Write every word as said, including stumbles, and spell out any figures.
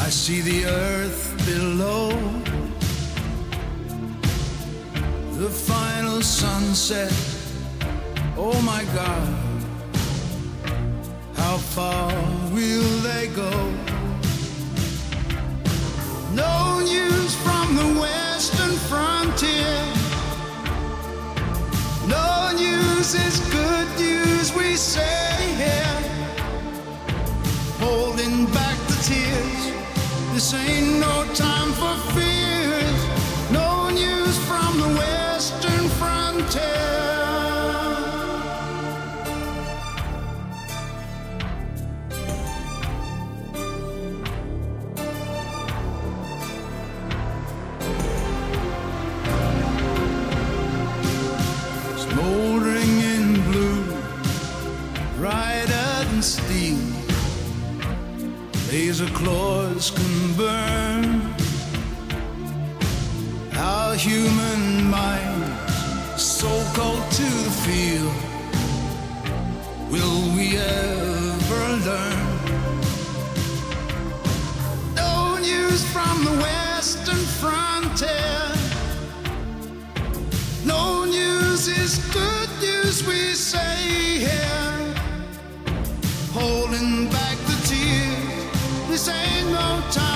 I see the earth below, the final sunset. Oh my God, how far will they go? No news from the western frontier. No news is good news, we say here, holding back the tears. This ain't no time for fears. No news from the western frontier. Smoldering in blue, brighter than steel, laser claws can burn. Our human minds, so cold to the feel. Will we ever learn? No news from the western frontier. No news is good news, we say here, holding back the tears. This ain't no time